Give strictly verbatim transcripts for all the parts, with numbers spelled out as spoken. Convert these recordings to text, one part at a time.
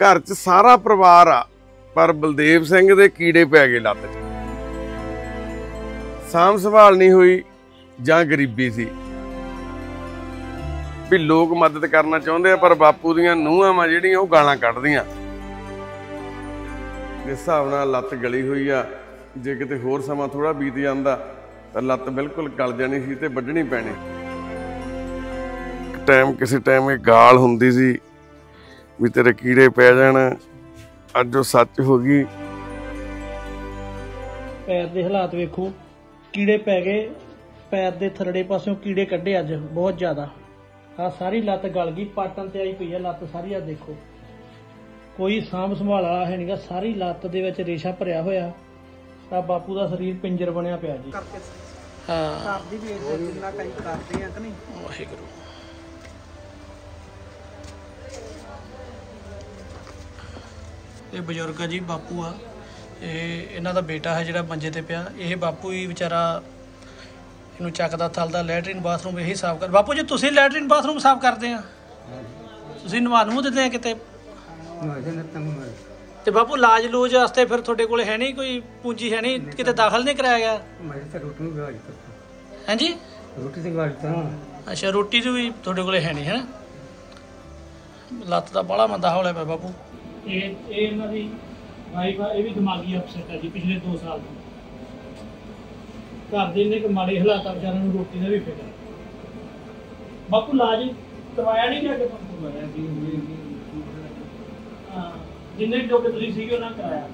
घर च सारा परिवार आ पर बलदेव सिंह दे कीड़े पै गए लत्त च। साम संभाल नहीं हुई जां गरीबी सी भी लोग मदद करना चाहुंदे पर बापू दियां नूहां वा जिहड़ियां ओह गालां कढदियां। जिस हिसाब नाल लत्त गली हुई आ, जे किते होर समां थोड़ा बीत जांदा तां लत्त बिल्कुल गल जानी सी ते वड्ढणी पैणी। टाइम किसी टाइम ये गाल हुंदी सी भी तेरे कीड़े पै जाण, अज वो सच हो गई। पैर दे हालात वेखो, कीड़े पै गए, पैर दे थल्लड़े पासों कीड़े कड्ढे अज बहुत ज्यादा। आ सारी लत्त गल गई, पाटन ते आई पई है लत्त सारी। आ देखो कोई साम संभाल वाला है नहींगा, सारी लत्त दे विच रेशा भरिया होया। आ बापू दा शरीर पिंजर बनया पिया जी। हां घर दी भी इज्जत जिन्ना कई करदे आ कि नहीं। वाहिगुरू ये बजुर्ग है जी, बापू आ, इन्हां दा बेटा है जिहड़ा मंजे ते पिया। ये बापू ही बेचारा इनू चकदा थलदा, लैटरीन बाथरूम यही साफ कर। बापू जी तुसीं लैटरीन बाथरूम साफ करदे आ? तुसीं नवा नूं दिंदे आ किते? ते बापू लाज लूज वास्ते फिर तुहाडे कोल है नहीं कोई पूंजी, है नहीं किते दाखल नहीं कराया गया? हां जी अच्छा, रोटी दी भी तुहाडे कोल है नहीं है? लत्त दा बड़ा मंदा हाल है बापू। ये ये इन्हां दी वाइफ आ, ये भी दिमागी अपसेट है जी पिछले दो साल तो। घर दे इन्ने क माड़े हालात आ, बेचारे नूं रोटी दा भी फिकर। बापू इलाज करवाया नहीं जाके? करवाया जी, हां जिन्ने जोगे तुसीं सीगे उन्हां कराया।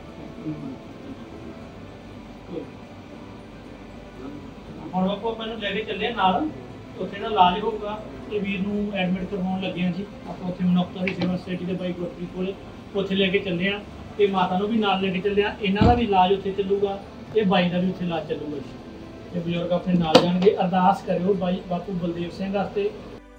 हुण बापू आपां नूं लैके चले नाल, उत्थे ना इलाज होਊਗਾ। ਇਹ ਵੀਰ ਨੂੰ ਐਡਮਿਟ ਕਰਵਾਉਣ ਲੱਗੇ ਆ ਜੀ ਆਪਾਂ ਉੱਥੇ ਮਨੁੱਖਤਾ ਦੀ ਸੇਵਾ ਸੁਸਾਇਟੀ ਦੇ ਬਾਈ ਗੁਰਪ੍ਰੀਤ ਕੋਲ, ਉੱਥੇ ਲੈ ਕੇ ਚੱਲੇ ਆ। ਤੇ ਮਾਤਾ ਨੂੰ ਵੀ ਨਾਲ ਲੈ ਕੇ ਚੱਲੇ ਆ, ਇਹਨਾਂ ਦਾ ਵੀ ਇਲਾਜ ਉੱਥੇ ਚੱਲੂਗਾ, ਇਹ ਬਾਈ ਦਾ ਵੀ ਉੱਥੇ ਇਲਾਜ ਚੱਲੂਗਾ ਜੀ। ਤੇ ਬਜ਼ੁਰਗ ਆਪਣੇ ਨਾਲ ਜਾਣਗੇ। ਅਰਦਾਸ ਕਰਿਓ ਬਾਈ ਬਾਪੂ ਬਲਦੇਵ ਸਿੰਘ ਵਾਸਤੇ।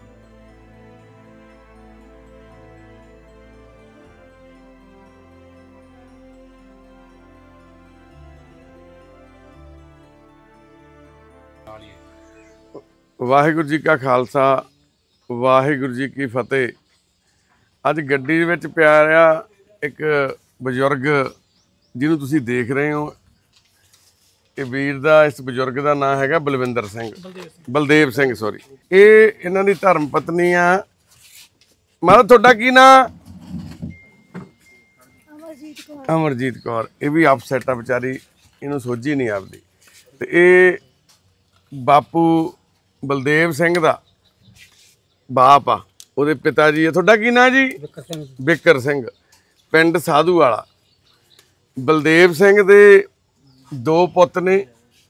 वाहिगुरू जी का खालसा, वाहिगुरू जी की फतेह। अज गड्डी विच पिया रहा एक बजुर्ग जिन्हों तुसीं देख रहे हो। ये वीर दा, इस बजुर्ग का नाम है बलविंदर सिंह, बलदेव सिंह सॉरी। ये इन्हां दी धर्म पत्नी आ। मतलब तुहाडा की नाम? अमरजीत कौर। ये भी अपसैट आ बेचारी, इन्हूं सोझी नहीं आपदी। ते ये बापू बलदेव सिंह दा बाप आ, ਉਹਦੇ पिता जी है। ਤੁਹਾਡਾ ਕੀ ਨਾਂ जी? ਬਿੱਕਰ ਸਿੰਘ, ਪਿੰਡ ਸਾਧੂ ਵਾਲਾ। ਬਲਦੇਵ ਸਿੰਘ ਦੇ ਦੋ ਪੁੱਤ ਨੇ,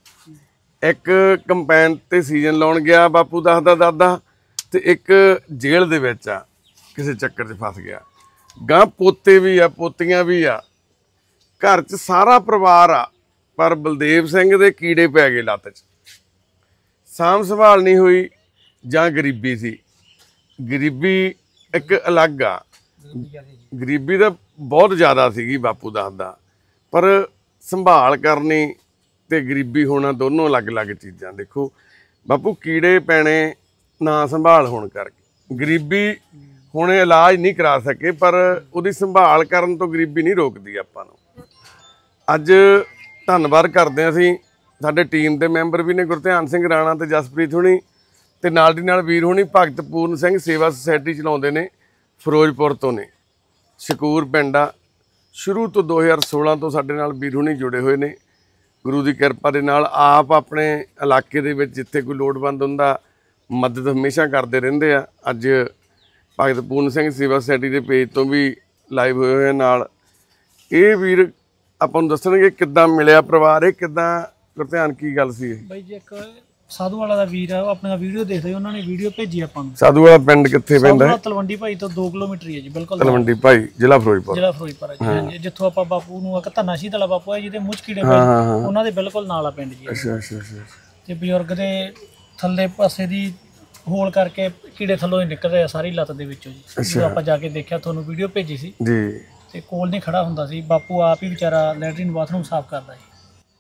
ਇੱਕ ਕੰਪੈਨ ਤੇ ਸੀਜ਼ਨ ਲਾਉਣ ਗਿਆ ਬਾਪੂ ਦੱਸਦਾ ਦਾਦਾ, ਤੇ ਇੱਕ ਜੇਲ੍ਹ ਦੇ ਵਿੱਚ ਆ, ਕਿਸੇ ਚੱਕਰ 'ਚ ਫਸ ਗਿਆ। ਗਾਂ ਪੋਤੇ ਵੀ ਆ, ਪੋਤੀਆਂ ਵੀ ਆ। ਘਰ 'ਚ ਸਾਰਾ ਪਰਿਵਾਰ ਆ ਪਰ ਬਲਦੇਵ ਸਿੰਘ ਦੇ ਕੀੜੇ ਪੈ ਗਏ ਲੱਤ 'ਚ। ਸਾਂਭ ਸੰਭਾਲ नहीं हुई जां गरीबी सी। गरीबी एक अलग आ, गरीबी तो बहुत ज़्यादा सी बापू दसदा, पर संभाल करनी ते गरीबी होना दोनों अलग अलग चीज़ां। देखो बापू कीड़े पैने ना संभाल होने करके गरीबी हुणे इलाज नहीं करा सके, पर उहदी संभाल करन तो गरीबी नहीं रोकदी आपां नूं। अज धन्नवाद करदे असीं साडे टीम के मैंबर भी ने, गुरध्यान सिंह राणा ते जसप्रीत हुणी, ते नाल दी नाल वीर हुणी भगत पूर्ण सिंह सेवा सुसाइटी चलाउंदे ने, फिरोजपुर तो ने, शकूर पिंड आ। शुरू तो दो हज़ार सोलह तो साडे नाल वीर हुणी जुड़े हुए ने। गुरु की किरपा दे नाल आप अपने इलाके दे विच जिथे कोई लोड़वंद हुंदा मदद हमेशा करते रहिंदे आ। अज भगत पूर्ण सिंह सेवा सुसाइटी के पेज तो भी लाइव होए हुए नाल। ये वीर आपां नूं दस्सणगे किद्दां मिलिया परिवार, ये किद्दां गुरध्यान की गल सी? ਬਾਈ ਜੀ ਇੱਕ ਸਾਧੂ ਵਾਲਾ ਦਾ ਵੀਰ ਆ, ਉਹ ਆਪਣਾ ਵੀਡੀਓ ਦੇਖਦੇ, ਉਹਨਾਂ ਨੇ ਵੀਡੀਓ ਭੇਜੀ ਆਪਾਂ ਨੂੰ। ਸਾਧੂ ਵਾਲਾ ਪਿੰਡ ਕਿੱਥੇ ਪੈਂਦਾ ਹੈ? ਤਲਵੰਡੀ ਭਾਈ ਤੋਂ ਦੋ ਕਿਲੋਮੀਟਰ ਹੀ ਹੈ ਜੀ, ਬਿਲਕੁਲ ਤਲਵੰਡੀ ਭਾਈ, ਜ਼ਿਲ੍ਹਾ ਫਿਰੋਜ਼ਪੁਰ। ਜ਼ਿਲ੍ਹਾ ਫਿਰੋਜ਼ਪੁਰ ਹੈ ਜੀ, ਜਿੱਥੋਂ ਆਪਾਂ ਬਾਪੂ ਨੂੰ ਇੱਕ ਧੰਨਾ ਸ਼ਹੀਦ ਵਾਲਾ ਬਾਪੂ ਹੈ ਜਿਹਦੇ ਮੂੰਹ 'ਚ ਕੀੜੇ ਪਏ, ਉਹਨਾਂ ਦੇ ਬਿਲਕੁਲ ਨਾਲ ਆ ਪਿੰਡ ਜੀ। ਅੱਛਾ ਅੱਛਾ ਅੱਛਾ। ਤੇ ਬਜ਼ੁਰਗ ਦੇ ਥੱਲੇ ਪਾਸੇ ਦੀ ਹੋਲ ਕਰਕੇ ਕੀੜੇ ਥੱਲੋਂ ਹੀ ਨਿਕਲ ਰਹੇ ਆ ਸਾਰੀ ਲੱਤ ਦੇ ਵਿੱਚੋਂ ਜੀ। ਜਦੋਂ ਆਪਾਂ ਜਾ ਕੇ ਦੇਖਿਆ, ਤੁਹਾਨੂੰ ਵੀਡੀਓ ਭੇਜੀ ਸੀ ਜੀ, ਤੇ ਕੋਲ ਨਹੀਂ ਖੜਾ ਹੁੰਦਾ ਸੀ ਬਾਪੂ, ਆਪ ਹੀ ਵਿਚਾਰਾ ਲੈਟਰੀਨ ਬਾਥਰੂਮ ਸਾਫ਼ ਕਰਦਾ ਸੀ।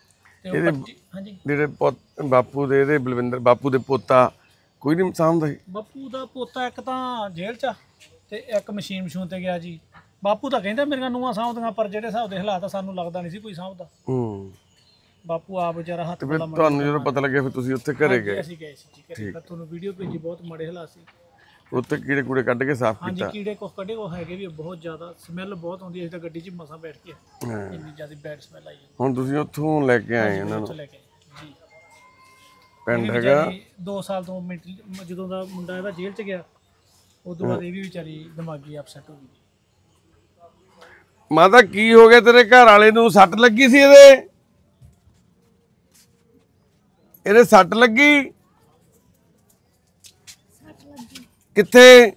ਜਿਹੜੇ ਬਾਪੂ ਦੇ ਇਹਦੇ ਬਲਵਿੰਦਰ ਬਾਪੂ ਦੇ ਪੋਤਾ ਕੋਈ ਨਹੀਂ ਸਾਂਭਦਾ ਸੀ? ਬਾਪੂ ਦਾ ਪੋਤਾ ਇੱਕ ਤਾਂ ਜੇਲ੍ਹ 'ਚ ਤੇ ਇੱਕ ਮਸ਼ੀਨ ਮਸ਼ੂਨ ਤੇ ਗਿਆ ਜੀ। ਬਾਪੂ ਤਾਂ ਕਹਿੰਦਾ ਮੇਰੀਆਂ ਨੂੰਹਾਂ ਸਾਂਭਦੀਆਂ, ਪਰ ਜਿਹੜੇ ਹਿਸਾਬ ਦੇ ਹਾਲਾਤ ਆ ਸਾਨੂੰ ਲੱਗਦਾ ਨਹੀਂ ਸੀ ਕੋਈ ਸਾਂਭਦਾ। ਹੂੰ ਬਾਪੂ ਆਪ ਵਿਚਾਰਾ ਹੱਥ ਤੇ ਫਿਰ ਤੁਹਾਨੂੰ ਜਦੋਂ ਪਤਾ ਲੱਗਿਆ ਫਿਰ ਤੁਸੀਂ ਉੱਥੇ ਘਰੇ ਗਏ? ਅਸੀਂ ਗਏ ਸੀ ਜੀ ਘਰੇ, ਫਿਰ ਤੁਹਾਨੂੰ ਵੀਡੀਓ ਭੇਜੀ, ਬਹੁਤ ਮਾੜੇ ਹਾਲਾਤ ਸੀ। ਉੱਥੇ ਕੀੜੇ ਕੂੜੇ ਕੱਢ ਕੇ ਸਾਫ਼ ਹਾਂਜੀ ਕੀਤਾ? ਕੀੜੇ ਕੁਛ ਕੱਢੇ, ਉਹ ਹੈਗੇ ਵੀ ਬਹੁਤ ਜ਼ਿਆਦਾ, ਸਮੈਲ ਬਹੁਤ ਆਉਂਦੀ ਹੈ। ਅਸੀਂ ਤਾਂ ਗੱਡੀ 'ਚ ਮਸਾਂ ਬੈਠ ਕੇ, ਹਾਂ। ਇੰਨੀ ਜ਼ਿਆਦਾ ਬੈਡ ਸਮੈਲ ਆਈ ਹੁਣ ਤੁਸੀਂ ਉੱਥੋਂ ਲੈ ਕੇ ਆਏ ਉਹਨਾਂ ਉੱਥੋਂ ਨੂੰ? ਲੈ ਕੇ ਜੀ ਪਿੰਡ ਹੈਗਾ ਦੋ ਸਾਲ ਤੋਂ ਮੈਂਟਲੀ, ਜਦੋਂ ਦਾ ਮੁੰਡਾ ਇਹਦਾ ਜੇਲ੍ਹ 'ਚ ਗਿਆ ਉਦੋਂ ਬਾਅਦ ਇਹ ਵੀ ਵਿਚਾਰੀ ਦਿਮਾਗੀ ਅਪਸੈਟ ਹੋ ਗਈ। ਮਾਤਾ ਕੀ ਹੋ ਗਿਆ ਤੇਰੇ ਘਰ ਵਾਲੇ ਨੂੰ? ਸੱਟ ਲੱਗੀ ਸੀ ਇਹਦੇ? ਇਹਦੇ ਸੱਟ ਲੱਗੀ? ਕਿੱਥੇ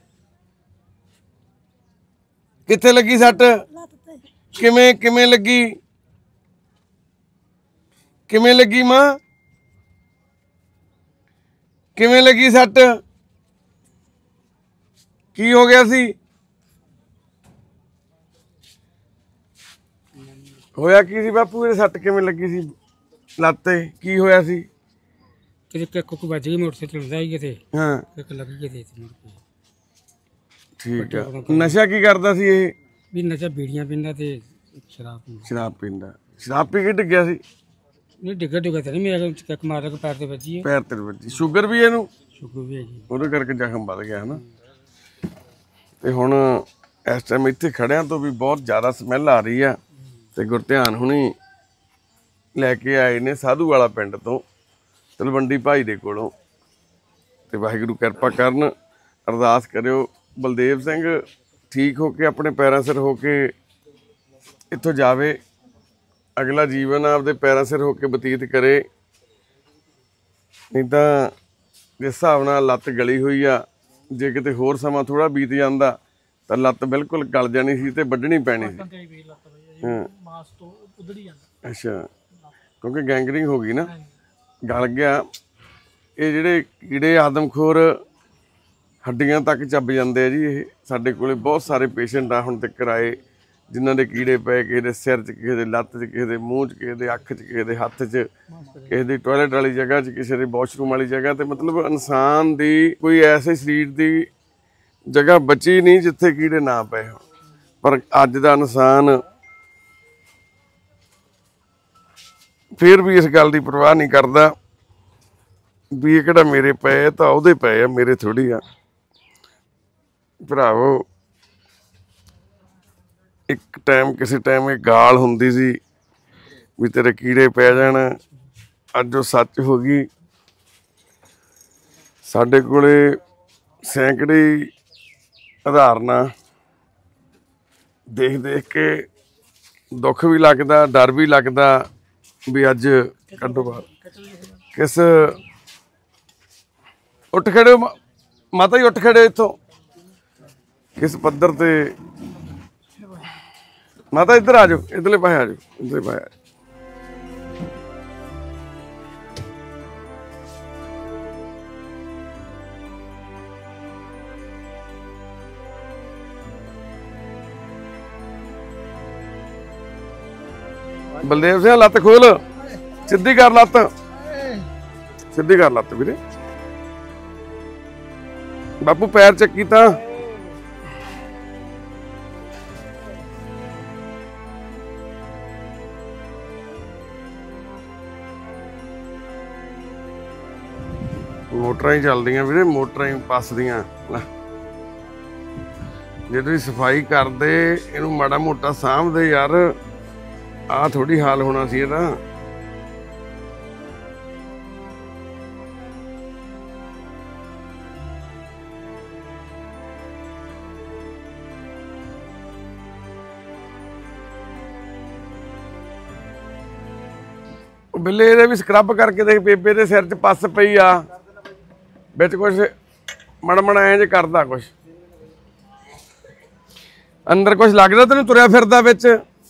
ਕਿੱਥੇ ਲੱਗੀ ਸੱਟ? ਕਿਵੇਂ ਕਿਵੇਂ ਲੱਗੀ? ਕਿਵੇਂ ਲੱਗੀ ਮਾਂ? ਕਿਵੇਂ ਲੱਗੀ ਸੱਟ? ਕੀ ਹੋ ਗਿਆ ਸੀ? ਹੋਇਆ ਕੀ ਸੀ ਬਾਪੂ? ਇਹ ਸੱਟ ਕਿਵੇਂ ਲੱਗੀ ਸੀ ਲੱਤ ਤੇ? ਕੀ ਹੋਇਆ ਸੀ? ਕਿਤੇ ਕਿੱਕ ਕੋ ਵੱਜ ਗਈ, ਮੋਟਰਸਾਈਕਲ ਚਲਾਉਂਦਾ ਸੀ ਕਿਤੇ, ਹਾਂ ਕਿੱਕ ਲੱਗ ਗਈ ਕਿਤੇ। ਠੀਕ ਆ। ਨਸ਼ਾ ਕੀ ਕਰਦਾ ਸੀ ਇਹ? ਵੀ ਨਸ਼ਾ ਬੀੜੀਆਂ ਪੀਂਦਾ ਤੇ ਸ਼ਰਾਬ ਪੀਂਦਾ। ਸ਼ਰਾਬ ਪੀਂਦਾ? ਸ਼ਰਾਬ ਪੀ ਕੇ ਡਿੱਗਿਆ ਸੀ? ਨਹੀਂ ਡਿੱਗਾ ਡੁੱਗਾ ਤਾਂ ਨਹੀਂ, ਮੇਰਾ ਕਿੱਕ ਮਾਰ ਕੇ ਪੈਰ ਤੇ ਵੱਜੀ ਹੈ। ਪੈਰ ਤੇ ਵੱਜੀ? ਸ਼ੂਗਰ ਵੀ ਇਹਨੂੰ? ਸ਼ੁਕਰ ਵੀ ਹੈ ਜੀ। ਉਹਦੇ ਕਰਕੇ ਜ਼ਖਮ ਵੱਧ ਗਿਆ ਹਨਾ। ਤੇ ਹੁਣ ਇਸ ਟਾਈਮ ਇੱਥੇ ਖੜਿਆਂ ਤੋਂ ਵੀ ਬਹੁਤ ਜ਼ਿਆਦਾ ਸਮੈਲ ਆ ਰਹੀ ਆ, ਤੇ ਗੁਰਧਿਆਨ ਹੁਣੀ ਲੈ ਕੇ ਆਏ ਨੇ ਸਾਧੂ ਵਾਲਾ ਪਿੰਡ ਤੋਂ, ਤਲਵੰਡੀ ਭਾਈ ਦੇ ਕੋਲੋਂ। ਤੇ ਵਾਹਿਗੁਰੂ ਕਿਰਪਾ ਕਰਨ, ਅਰਦਾਸ ਕਰਿਓ ਬਲਦੇਵ ਸਿੰਘ ਠੀਕ ਹੋ ਕੇ ਆਪਣੇ ਪੈਰਾਂ ਸਿਰ ਹੋ ਕੇ ਇੱਥੋਂ ਜਾਵੇ, ਅਗਲਾ ਜੀਵਨ ਆਪਦੇ ਪੈਰਾਂ ਸਿਰ ਹੋ ਕੇ ਬਤੀਤ ਕਰੇ। ਨਹੀਂ ਤਾਂ ਜਿਸ ਹਿਸਾਬ ਨਾਲ ਲੱਤ ਗਲੀ ਹੋਈ ਆ, ਜੇ ਕਿਤੇ ਹੋਰ ਸਮਾਂ ਥੋੜਾ ਬੀਤ ਜਾਂਦਾ ਤਾਂ ਲੱਤ ਬਿਲਕੁਲ ਗਲ ਜਾਣੀ ਸੀ ਤੇ ਵੱਢਣੀ ਪੈਣੀ ਸੀ। ਹਾਂ ਮਾਸ ਤੋਂ ਉਧੜੀ ਜਾਂਦਾ। ਅੱਛਾ, ਕਿਉਂਕਿ ਗੈਂਗਰਿੰਗ ਹੋ ਗਈ ਨਾ, ਗਲ ਗਿਆ। ਇਹ ਜਿਹੜੇ ਕੀੜੇ ਆਦਮਖੋਰ ਹੱਡੀਆਂ ਤੱਕ ਚੱਬ ਜਾਂਦੇ ਆ ਜੀ। ਇਹ ਸਾਡੇ ਕੋਲੇ ਬਹੁਤ ਸਾਰੇ ਪੇਸ਼ੈਂਟ ਆ ਹੁਣ ਤੱਕ ਆਏ ਜਿਨ੍ਹਾਂ ਦੇ ਕੀੜੇ ਪਏ, ਕਿਸੇ ਦੇ ਸਿਰ 'ਚ, ਕਿਸੇ ਦੇ ਲੱਤ 'ਚ, ਕਿਸੇ ਦੇ ਮੂੰਹ 'ਚ, ਕਿਸੇ ਦੇ ਅੱਖ 'ਚ, ਕਿਸੇ ਦੇ ਹੱਥ 'ਚ, ਕਿਸੇ ਦੀ ਟਾਇਲਟ ਵਾਲੀ ਜਗ੍ਹਾ 'ਚ, ਕਿਸੇ ਦੇ ਵਾਸ਼ਰੂਮ ਵਾਲੀ ਜਗ੍ਹਾ ਤੇ। ਮਤਲਬ ਇਨਸਾਨ ਦੀ ਕੋਈ ਐਸੇ ਸਰੀਰ ਦੀ ਜਗ੍ਹਾ ਬਚੀ ਨਹੀਂ ਜਿੱਥੇ ਕੀੜੇ ਨਾ ਪਏ ਹੋਣ। ਪਰ ਅੱਜ ਦਾ ਇਨਸਾਨ ਫਿਰ ਵੀ ਇਸ ਗੱਲ ਦੀ ਪਰਵਾਹ ਨਹੀਂ ਕਰਦਾ ਵੀ ਇਹ ਕਿਹੜਾ ਮੇਰੇ ਪਏ ਤਾਂ ਉਹਦੇ ਪਏ ਆ, ਮੇਰੇ ਥੋੜੀ ਆ। ਭਰਾਵੋ ਇੱਕ ਟਾਈਮ, ਕਿਸੇ ਟਾਈਮ ਇਹ ਗਾਲ ਹੁੰਦੀ ਸੀ ਵੀ ਤੇਰੇ ਕੀੜੇ ਪੈ ਜਾਣ। ਅੱਜ ਉਹ ਸੱਚ ਹੋ ਗਈ। ਸਾਡੇ ਕੋਲੇ ਸੈਂਕੜੇ ਉਦਾਹਰਨਾਂ ਦੇਖ ਦੇਖ ਕੇ ਦੁੱਖ ਵੀ ਲੱਗਦਾ, ਡਰ ਵੀ ਲੱਗਦਾ ਵੀ ਅੱਜ ਕੱਢੋ ਬਾਹਰ। ਕਿਸ ਉੱਠ ਖੜੇ ਹੋ ਮਾਤਾ ਜੀ, ਉੱਠ ਖੜੇ ਇੱਥੋਂ। ਕਿਸ ਪੱਧਰ ਤੇ ਮਾਤਾ ਇੱਧਰ ਆ ਜਾਓ, ਇੱਧਰਲੇ ਪਾਸੇ ਆ ਜਾਓ, ਇੱਧਰਲੇ ਪਾਸੇ ਆ ਜਾਓ। ਬਲਦੇਵ ਸਿੰਘ ਲੱਤ ਖੋਲ, ਸਿੱਧੀ ਕਰ ਲੱਤ, ਸਿੱਧੀ ਕਰ ਲੱਤ ਵੀਰੇ। ਬਾਪੂ ਪੈਰ ਚੱਕੀ ਤਾਂ ਮੋਟਰਾਂ ਹੀ ਚੱਲਦੀਆਂ ਵੀਰੇ, ਮੋਟਰਾਂ ਹੀ ਪੱਸਦੀਆਂ। ਜੇ ਤੁਸੀਂ ਸਫਾਈ ਕਰਦੇ, ਇਹਨੂੰ ਮਾੜਾ ਮੋਟਾ ਸਾਂਭਦੇ ਯਾਰ, ਆਹ ਥੋੜੀ ਹਾਲ ਹੋਣਾ ਸੀ ਇਹਦਾ। ਉਹ ਬਿੱਲੇ ਇਹਦੇ ਵੀ ਸਕਰੱਬ ਕਰਕੇ ਦੇਖ, ਬੇਬੇ ਦੇ ਸਿਰ 'ਚ ਪੱਸ ਪਈ ਆ, ਵਿੱਚ ਕੁਛ ਮੜਮਣ ਐਂ ਜੇ ਕਰਦਾ, ਕੁਛ ਅੰਦਰ ਕੁਛ ਲੱਗਦਾ ਤੈਨੂੰ ਤੁਰਿਆ ਫਿਰਦਾ ਵਿੱਚ?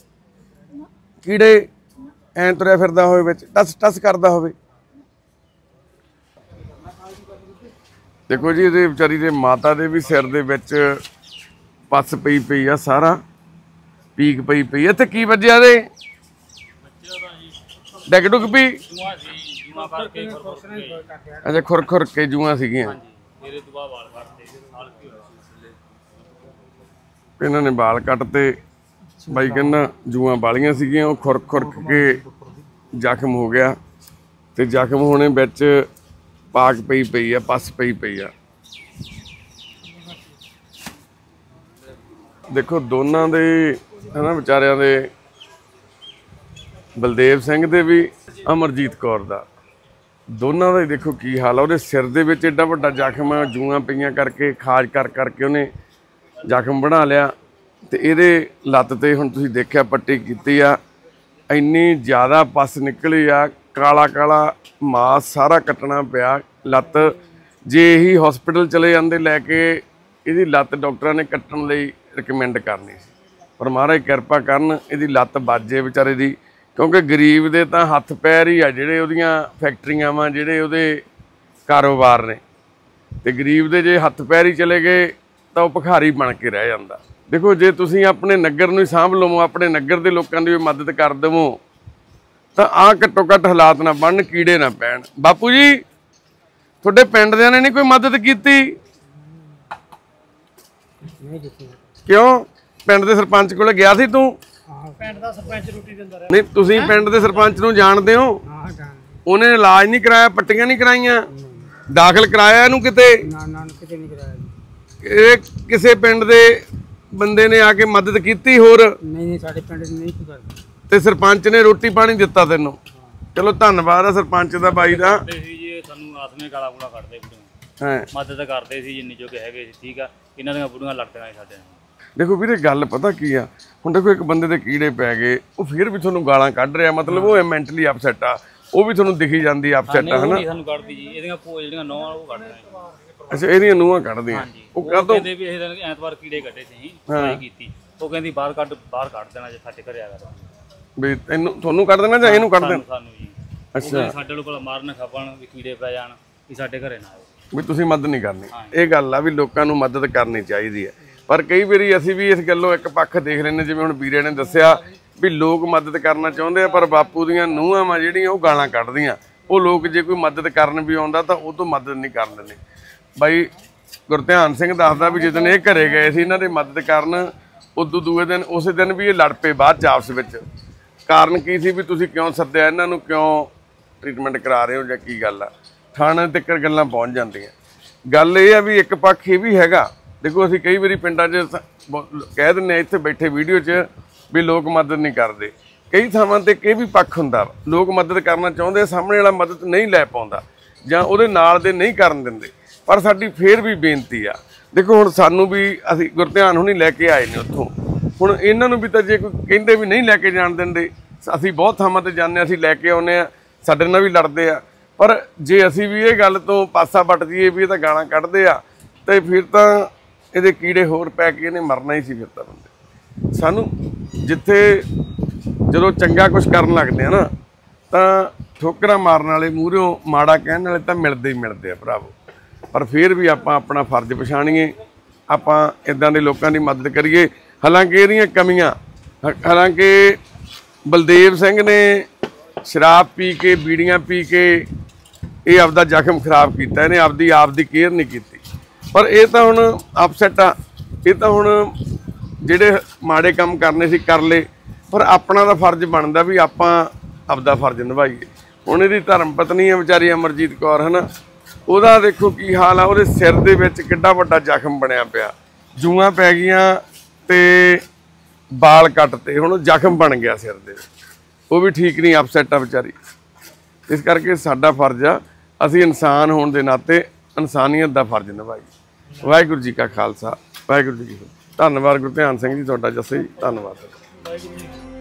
ਕੀੜੇ ਐਂ ਤੁਰਿਆ ਫਿਰਦਾ ਹੋਵੇ ਵਿੱਚ, ਟਸ ਟਸ ਕਰਦਾ ਹੋਵੇ? ਦੇਖੋ ਜੀ, ਇਹਦੇ ਵਿਚਾਰੀ ਦੇ ਮਾਤਾ ਦੇ ਵੀ ਸਿਰ ਦੇ ਵਿੱਚ ਪੱਸ ਪਈ ਪਈ ਆ, ਸਾਰਾ ਪੀਕ ਪਈ ਪਈ। ਇੱਥੇ ਕੀ ਵੱਜਿਆ ਇਹਦੇ? ਡਿੱਗ ਡੁੱਗ ਪਈ? ਅੱਛਾ, ਖੁਰ ਖੁਰ ਕੇ ਜੂਆਂ ਸੀਗੀਆਂ। ਇਹਨਾਂ ਨੇ ਵਾਲ ਕੱਟ ਤੇ ਬਾਈ ਕਹਿੰਦਾ ਜੂਆਂ ਵਾਲੀਆਂ ਸੀਗੀਆਂ ਉਹ ਖੁਰਕ ਖੁਰਕ ਕੇ ਜ਼ਖਮ ਹੋ ਗਿਆ ਤੇ ਜ਼ਖਮ ਹੋਣੇ ਵਿੱਚ ਪਾਕ ਪਈ ਪਈ ਆ ਪਸ ਪਈ ਪਈ ਆ। ਦੇਖੋ ਦੋਨਾਂ ਦੇ ਹਨਾ ਵਿਚਾਰਿਆਂ ਦੇ, ਬਲਦੇਵ ਸਿੰਘ ਦੇ ਵੀ ਅਮਰਜੀਤ ਕੌਰ ਦਾ, ਦੋਨਾਂ ਦਾ ਹੀ ਦੇਖੋ ਕੀ ਹਾਲ ਆ। ਉਹਦੇ ਸਿਰ ਦੇ ਵਿੱਚ ਏਡਾ ਵੱਡਾ ਜ਼ਖਮ ਆ, ਜੂਆਂ ਪਈਆਂ ਕਰਕੇ ਖਾਜ ਕਰ ਕਰਕੇ ਉਹਨੇ ਜ਼ਖਮ ਬਣਾ ਲਿਆ ਤੇ ਇਹਦੇ ਲੱਤ ਤੇ ਹੁਣ ਤੁਸੀਂ ਦੇਖਿਆ ਪੱਟੀ ਕੀਤੀ ਆ, ਇੰਨੀ ਜ਼ਿਆਦਾ ਪਸ ਨਿਕਲੀ ਆ, ਕਾਲਾ ਕਾਲਾ ਮਾਸ ਸਾਰਾ ਕੱਟਣਾ ਪਿਆ ਲੱਤ। ਜੇ ਇਹੀ ਹਸਪੀਟਲ ਚਲੇ ਜਾਂਦੇ ਲੈ ਕੇ ਇਹਦੀ ਲੱਤ ਡਾਕਟਰਾਂ ਨੇ ਕੱਟਣ ਲਈ ਰਿਕਮੈਂਡ ਕਰਨੀ ਸੀ, ਪਰ ਮਹਾਰਾਜ ਕਿਰਪਾ ਕਰਨ ਇਹਦੀ ਲੱਤ ਵੱਜੇ ਵਿਚਾਰੇ ਦੀ, ਕਿਉਂਕਿ ਗਰੀਬ ਦੇ ਤਾਂ ਹੱਥ ਪੈਰ ਹੀ ਆ ਜਿਹੜੇ ਉਹਦੀਆਂ ਫੈਕਟਰੀਆਂ ਵਾ, ਜਿਹੜੇ ਉਹਦੇ ਕਾਰੋਬਾਰ ਨੇ, ਤੇ ਗਰੀਬ ਦੇ ਜੇ ਹੱਥ ਪੈਰ ਹੀ ਚਲੇ ਗਏ ਤਾਂ ਉਹ ਭਿਖਾਰੀ ਬਣ ਕੇ ਰਹਿ ਜਾਂਦਾ। ਦੇਖੋ ਜੇ ਤੁਸੀਂ ਆਪਣੇ ਨਗਰ ਨੂੰ ਹੀ ਸਾਂਭ ਲਵੋ, ਆਪਣੇ ਨਗਰ ਦੇ ਲੋਕਾਂ ਦੀ ਵੀ ਮਦਦ ਕਰ ਦੇਵੋ ਤਾਂ ਆਹ ਘੱਟੋ ਘੱਟ ਹਾਲਾਤ ਨਾ ਬਣਨ, ਕੀੜੇ ਨਾ ਪੈਣ। ਬਾਪੂ ਜੀ ਤੁਹਾਡੇ ਪਿੰਡ ਦਿਆਂ ਨੇ ਨਹੀਂ ਕੋਈ ਮਦਦ ਕੀਤੀ? ਕਿਉਂ? ਪਿੰਡ ਦੇ ਸਰਪੰਚ ਕੋਲ ਗਿਆ ਸੀ ਤੂੰ? ਪਿੰਡ ਦਾ ਸਰਪੰਚ ਰੋਟੀ ਦਿੰਦਾ ਰਿਹਾ। ਨਹੀਂ ਤੁਸੀਂ ਪਿੰਡ ਦੇ ਸਰਪੰਚ ਨੂੰ ਜਾਣਦੇ ਹੋ? ਉਹਨੇ ਇਲਾਜ ਨਹੀਂ ਕਰਾਇਆ, ਪੱਟੀਆਂ ਨਹੀਂ ਕਰਾਈਆਂ, ਦਾਖਲ ਕਰਾਇਆ ਇਹਨੂੰ ਕਿਤੇ? ਨਾ ਨਾ ਕਿਤੇ ਨਹੀਂ ਕਰਾਇਆ ਜੀ। ਇਹ ਕਿਸੇ ਪਿੰਡ ਦੇ ਬੰਦੇ ਨੇ ਆ ਕੇ ਮਦਦ ਕੀਤੀ? ਹੋਰ ਨਹੀਂ ਨਹੀਂ ਸਾਡੇ ਪਿੰਡ ਨਹੀਂ ਕੋਈ ਕਰਦਾ। ਤੇ ਸਰਪੰਚ ਨੇ ਰੋਟੀ ਪਾਣੀ ਦਿੱਤਾ ਤੈਨੂੰ? ਚਲੋ ਧੰਨਵਾਦ ਆ ਸਰਪੰਚ ਦਾ ਬਾਈ ਦਾ। ਜੀ ਸਾਨੂੰ ਆਸਮੇ ਗਾਲਾ ਗੂਲਾ ਕੱਢਦੇ ਬੁੜੀਆਂ, ਹਾਂ ਮਦਦ ਕਰਦੇ ਸੀ ਜਿੰਨੀ ਜੋ ਕਿ ਹੈਗੇ ਸੀ, ਠੀਕ ਆ। ਇਹਨਾਂ ਦੀਆਂ ਬੁੜੀਆਂ ਲੜਦੀਆਂ ਸੀ ਸਾਡੇ ਨਾਲ। ਦੇਖੋ ਵੀਰੇ ਗੱਲ ਪਤਾ ਕੀ ਆ, ਹੁਣ ਦੇਖੋ ਇੱਕ ਬੰਦੇ ਦੇ ਕੀੜੇ ਪੈ ਗਏ, ਉਹ ਫਿਰ ਵੀ ਤੁਹਾਨੂੰ ਗਾਲਾਂ ਕੱਢ ਰਿਹਾ, ਮਤਲਬ ਉਹ ਮੈਂਟਲੀ ਅਪਸੈਟ ਆ, ਉਹ ਵੀ ਤੁਹਾਨੂੰ ਦਿਖੀ ਜਾਂਦੀ ਅਪਸੈਟ ਆ ਹਨਾ। ਨਹੀਂ ਸਾਨੂੰ ਕੱਢਦੀ ਜੀ, ਇਹਦੀਆਂ ਭੋ ਜਿਹੜੀਆਂ ਨੌਂ ਉਹ ਕੱਢਦੀਆਂ। ਅੱਛਾ ਇਹਦੀਆਂ ਨੂੰਹਾਂ ਕੱਢਦੀਆਂ, ਉਹ ਕਾਹਤੋਂ? ਕਹਿੰਦੇ ਵੀ ਇਹ ਦਿਨ ਐਤਵਾਰ ਕੀੜੇ ਕੱਢੇ ਸੀ, ਸਫਾਈ ਕੀਤੀ, ਉਹ ਕਹਿੰਦੀ ਬਾਹਰ ਕੱਢ, ਬਾਹਰ ਕੱਢ ਦੇਣਾ ਜੇ ਸਾਡੇ ਘਰੇ ਆ ਗਿਆ ਵੀ ਤੈਨੂੰ ਤੁਹਾਨੂੰ ਕੱਢ ਦੇਣਾ ਜਾਂ ਇਹਨੂੰ ਕੱਢ ਦੇਣਾ? ਸਾਨੂੰ ਜੀ। ਅੱਛਾ ਸਾਡੇ ਕੋਲ ਮਾਰਨ ਖਪਣ ਵੀ ਕੀੜੇ ਪੈ ਜਾਣ ਵੀ ਸਾਡੇ ਘਰੇ ਨਾ ਆਏ, ਵੀ ਤੁਸੀਂ ਮਦਦ ਨਹੀਂ ਕਰਨੀ। ਇਹ ਗੱਲ ਆ ਵੀ ਲੋਕਾਂ ਨੂੰ ਮਦਦ ਕਰਨੀ ਚਾਹੀਦੀ ਹੈ, ਪਰ ਕਈ ਵਾਰੀ ਅਸੀਂ ਵੀ ਇਸ ਗੱਲੋਂ ਇੱਕ ਪੱਖ ਦੇਖ ਲੈਂਦੇ, ਜਿਵੇਂ ਹੁਣ ਵੀਰੇ ਨੇ ਦੱਸਿਆ ਵੀ ਲੋਕ ਮਦਦ ਕਰਨਾ ਚਾਹੁੰਦੇ ਆ ਪਰ ਬਾਪੂ ਦੀਆਂ ਨੂੰਹਾਂ ਵਾ ਜਿਹੜੀਆਂ ਉਹ ਗਾਲਾਂ ਕੱਢਦੀਆਂ। ਉਹ ਲੋਕ ਜੇ ਕੋਈ ਮਦਦ ਕਰਨ ਵੀ ਆਉਂਦਾ ਤਾਂ ਉਹ ਤੋਂ ਮਦਦ ਨਹੀਂ ਕਰਨ ਦਿੰਦੇ। ਬਾਈ ਗੁਰਧਿਆਨ ਸਿੰਘ ਦੱਸਦਾ ਵੀ ਜਿੱਦਣ ਇਹ ਘਰੇ ਗਏ ਸੀ ਇਹਨਾਂ ਦੇ ਮਦਦ ਕਰਨ, ਉਦੋਂ ਦੂਏ ਦਿਨ ਉਸੇ ਦਿਨ ਵੀ ਇਹ ਲੜ ਪਏ ਬਾਅਦ ਚ ਆਪਸ ਵਿੱਚ। ਕਾਰਨ ਕੀ ਸੀ ਵੀ ਤੁਸੀਂ ਕਿਉਂ ਸੱਦਿਆ ਇਹਨਾਂ ਨੂੰ, ਕਿਉਂ ਟ੍ਰੀਟਮੈਂਟ ਕਰਾ ਰਹੇ ਹੋ ਜਾਂ ਕੀ ਗੱਲ ਆ? ਥਾਣੇ ਤੱਕ ਗੱਲਾਂ ਪਹੁੰਚ ਜਾਂਦੀਆਂ। ਗੱਲ ਇਹ ਆ ਵੀ ਇੱਕ ਪੱਖ ਇਹ ਵੀ ਹੈਗਾ, ਦੇਖੋ ਅਸੀਂ ਕਈ ਵਾਰੀ ਪਿੰਡਾਂ 'ਚ ਕਹਿ ਦਿੰਦੇ ਆ ਇੱਥੇ ਬੈਠੇ ਵੀਡੀਓ 'ਚ ਵੀ ਲੋਕ ਮਦਦ ਨਹੀਂ ਕਰਦੇ, ਕਈ ਥਾਵਾਂ ਤੇ ਇਹ ਵੀ ਪੱਖ ਹੁੰਦਾ, ਲੋਕ ਮਦਦ ਕਰਨਾ ਚਾਹੁੰਦੇ, ਸਾਹਮਣੇ ਵਾਲਾ ਮਦਦ ਨਹੀਂ ਲੈ ਪਾਉਂਦਾ ਜਾਂ ਉਹਦੇ ਨਾਲ ਦੇ ਨਹੀਂ ਕਰਨ ਦਿੰਦੇ। ਪਰ ਸਾਡੀ ਫੇਰ ਵੀ ਬੇਨਤੀ ਆ, ਦੇਖੋ ਹੁਣ ਸਾਨੂੰ ਵੀ ਅਸੀਂ ਗੁਰਧਿਆਨ ਹੁਣੀ ਲੈ ਕੇ ਆਏ ਨੇ ਉੱਥੋਂ, ਹੁਣ ਇਹਨਾਂ ਨੂੰ ਵੀ ਤਾਂ ਜੇ ਕੋਈ ਕਹਿੰਦੇ ਵੀ ਨਹੀਂ ਲੈ ਕੇ ਜਾਣ ਦਿੰਦੇ, ਅਸੀਂ ਬਹੁਤ ਥਾਵਾਂ ਤੇ ਜਾਂਦੇ, ਅਸੀਂ ਲੈ ਕੇ ਆਉਂਦੇ ਆ, ਸਾਡੇ ਨਾਲ ਵੀ ਲੜਦੇ ਆ, ਪਰ ਜੇ ਅਸੀਂ ਵੀ ਇਹ ਗੱਲ ਤੋਂ ਪਾਸਾ ਵੱਟ ਦਈਏ ਵੀ ਇਹ ਤਾਂ ਗਾਲਾਂ ਕੱਢਦੇ ਆ ਤੇ ਫਿਰ ਤਾਂ ਇਹਦੇ ਕੀੜੇ ਹੋਰ ਪੈ ਕੇ ਇਹਨੇ ਮਰਨਾ ਹੀ ਸੀ। ਫਿਰ ਤਾਂ ਬੰਦੇ ਸਾਨੂੰ ਜਿੱਥੇ ਜਦੋਂ ਚੰਗਾ ਕੁਝ ਕਰਨ ਲੱਗਦੇ ਆ ਨਾ ਤਾਂ ਠੋਕਰਾਂ ਮਾਰਨ ਵਾਲੇ, ਮੂਹਰਿਓਂ ਮਾੜਾ ਕਹਿਣ ਵਾਲੇ ਤਾਂ ਮਿਲਦੇ ਹੀ ਮਿਲਦੇ ਆ ਭਰਾਵੋ। ਪਰ ਫਿਰ ਵੀ ਆਪਾਂ ਆਪਣਾ ਫਰਜ਼ ਪਛਾਣੀਏ, ਆਪਾਂ ਇਦਾਂ ਦੇ ਲੋਕਾਂ ਦੀ ਮਦਦ ਕਰੀਏ। ਹਾਲਾਂਕਿ ਇਹਦੀਆਂ ਕਮੀਆਂ, ਹਾਲਾਂਕਿ ਬਲਦੇਵ ਸਿੰਘ ਨੇ ਸ਼ਰਾਬ ਪੀ ਕੇ, ਬੀੜੀਆਂ ਪੀ ਕੇ ਇਹ ਆਪਦਾ ਜ਼ਖਮ ਖਰਾਬ ਕੀਤਾ, ਇਹਨੇ ਆਪਦੀ ਆਪ ਦੀ ਕੇਅਰ ਨਹੀਂ ਕੀਤੀ। ਪਰ ਇਹ ਤਾਂ ਹੁਣ ਅਪਸੈਟ ਆ, ਇਹ ਤਾਂ ਹੁਣ ਜਿਹੜੇ ਮਾੜੇ ਕੰਮ ਕਰਨੇ ਸੀ ਕਰ ਲਏ, ਪਰ ਆਪਣਾ ਦਾ ਫਰਜ਼ ਬਣਦਾ ਵੀ ਆਪਾਂ ਆਪਦਾ ਫਰਜ਼ ਨਿਭਾਈਏ। ਹੁਣ ਇਹਦੀ ਧਰਮ ਪਤਨੀ ਹੈ ਵਿਚਾਰੀ ਅਮਰਜੀਤ ਕੌਰ, ਹੈ ਨਾ, ਉਹਦਾ ਦੇਖੋ ਕੀ ਹਾਲ ਆ, ਉਹਦੇ ਸਿਰ ਦੇ ਵਿੱਚ ਕਿੱਡਾ ਵੱਡਾ ਜ਼ਖਮ ਬਣਿਆ ਪਿਆ, ਜੂਆਂ ਪੈ ਗਈਆਂ ਤੇ ਬਾਲ ਕੱਟ ਤੇ, ਹੁਣ ਜ਼ਖਮ ਬਣ ਗਿਆ ਸਿਰ ਦੇ, ਉਹ ਵੀ ਠੀਕ ਨਹੀਂ, ਅਪਸੈਟ ਆ ਵਿਚਾਰੀ। ਇਸ ਕਰਕੇ ਸਾਡਾ ਫਰਜ਼ ਆ, ਅਸੀਂ ਇਨਸਾਨ ਹੋਣ ਦੇ ਨਾਤੇ ਇਨਸਾਨੀਅਤ ਦਾ ਫਰਜ਼ ਨਿਭਾਈਏ। ਵਾਹਿਗੁਰੂ ਜੀ ਕਾ ਖਾਲਸਾ, ਵਾਹਿਗੁਰੂ ਜੀ ਕੀ ਫਤਿਹ। ਧੰਨਵਾਦ ਗੁਰਧਿਆਨ ਸਿੰਘ ਜੀ ਤੁਹਾਡਾ, ਜੱਸੇ ਜੀ ਧੰਨਵਾਦ।